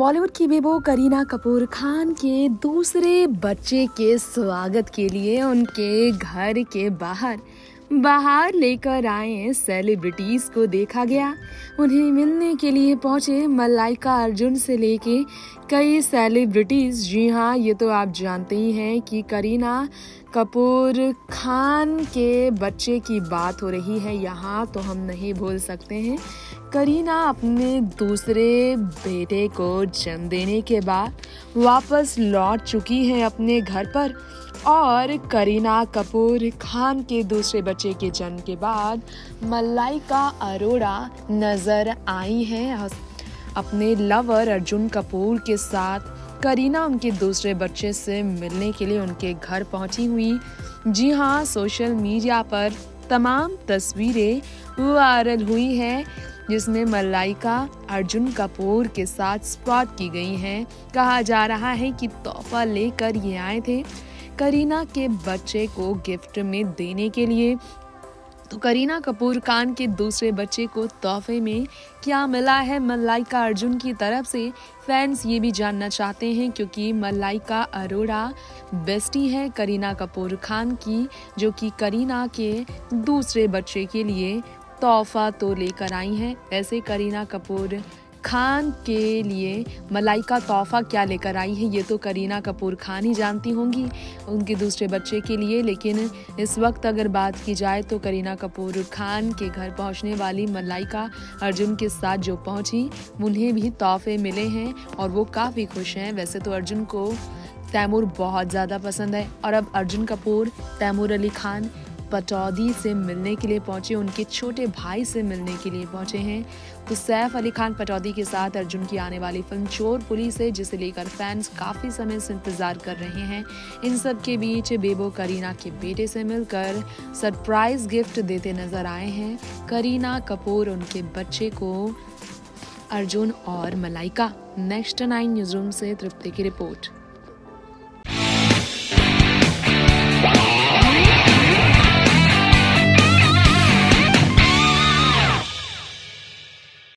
बॉलीवुड की बेबो करीना कपूर खान के दूसरे बच्चे के स्वागत के लिए उनके घर के बाहर लेकर आए सेलिब्रिटीज को देखा गया। उन्हें मिलने के लिए पहुंचे मलाइका अर्जुन से लेके कई सेलिब्रिटीज। जी हाँ, ये तो आप जानते ही हैं कि करीना कपूर खान के बच्चे की बात हो रही है यहाँ, तो हम नहीं भूल सकते हैं। करीना अपने दूसरे बेटे को जन्म देने के बाद वापस लौट चुकी है अपने घर पर, और करीना कपूर खान के दूसरे बच्चे के जन्म के बाद मलाइका अरोड़ा नजर आई हैं अपने लवर अर्जुन कपूर के साथ। करीना उनके दूसरे बच्चे से मिलने के लिए उनके घर पहुंची हुई। जी हाँ, सोशल मीडिया पर तमाम तस्वीरें वायरल हुई हैं जिसमें मलाइका अर्जुन कपूर के साथ स्पॉट की गई हैं। कहा जा रहा है कि तोहफा लेकर ये आए थे करीना के बच्चे को गिफ्ट में देने के लिए। तो करीना कपूर खान के दूसरे बच्चे को तोहफे में क्या मिला है मलाइका अर्जुन की तरफ से, फैंस ये भी जानना चाहते हैं, क्योंकि मलाइका अरोड़ा बेस्टी है करीना कपूर खान की, जो कि करीना के दूसरे बच्चे के लिए तोहफा तो लेकर आई हैं। ऐसे करीना कपूर खान के लिए मलाइका तोहफा क्या लेकर आई है ये तो करीना कपूर खान ही जानती होंगी उनके दूसरे बच्चे के लिए। लेकिन इस वक्त अगर बात की जाए तो करीना कपूर खान के घर पहुंचने वाली मलाइका अर्जुन के साथ जो पहुंची, उन्हें भी तोहफे मिले हैं और वो काफ़ी खुश हैं। वैसे तो अर्जुन को तैमूर बहुत ज़्यादा पसंद है और अब अर्जुन कपूर तैमूर अली खान पटौदी से मिलने के लिए पहुंचे, उनके छोटे भाई से मिलने के लिए पहुंचे हैं। तो सैफ अली खान पटौदी के साथ अर्जुन की आने वाली फिल्म चोर पुलिस है, जिसे लेकर फैंस काफ़ी समय से इंतज़ार कर रहे हैं। इन सब के बीच बेबो करीना के बेटे से मिलकर सरप्राइज गिफ्ट देते नजर आए हैं करीना कपूर उनके बच्चे को अर्जुन और मलाइका। नेक्स्ट 9 न्यूज़ रूम से तृप्ति की रिपोर्ट।